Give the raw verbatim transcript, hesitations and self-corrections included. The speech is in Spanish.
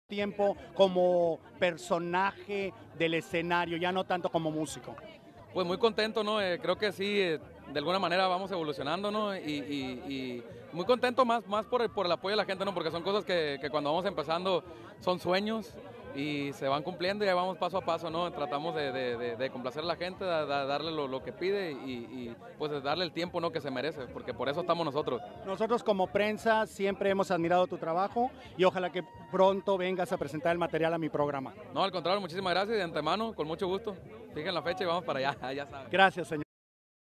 tiempo como personaje del escenario, ya no tanto como músico? Pues muy contento, ¿no? Eh, creo que sí, eh, de alguna manera vamos evolucionando, ¿no? Y, y- y muy contento más, más por el, por el apoyo de la gente, ¿no? Porque son cosas que, que cuando vamos empezando son sueños y se van cumpliendo y ahí vamos paso a paso, ¿no? Tratamos de, de- de- de complacer a la gente, de, de darle lo, lo que pide y, y, pues de darle el tiempo, ¿no? Que se merece, porque por eso estamos nosotros. Nosotros como prensa siempre hemos admirado tu trabajo y ojalá que pronto vengas a presentar el material a mi programa. No, al contrario, muchísimas gracias y de antemano, con mucho gusto. Fijen la fecha y vamos para allá, ya saben. Gracias, señor.